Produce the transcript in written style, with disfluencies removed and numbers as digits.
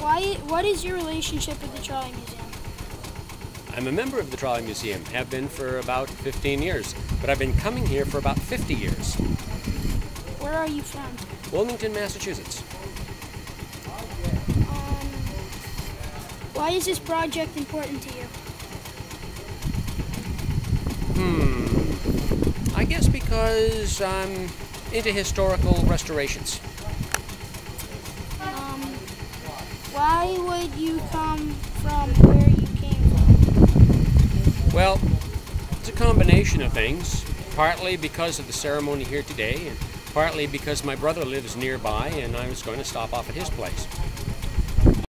What is your relationship with the Trolley Museum? I'm a member of the Trolley Museum, have been for about 15 years, but I've been coming here for about 50 years. Where are you from? Wilmington, Massachusetts. Why is this project important to you? I guess because I'm into historical restorations. Why would you come from where you came from? Well, it's a combination of things, partly because of the ceremony here today, and partly because my brother lives nearby and I was going to stop off at his place.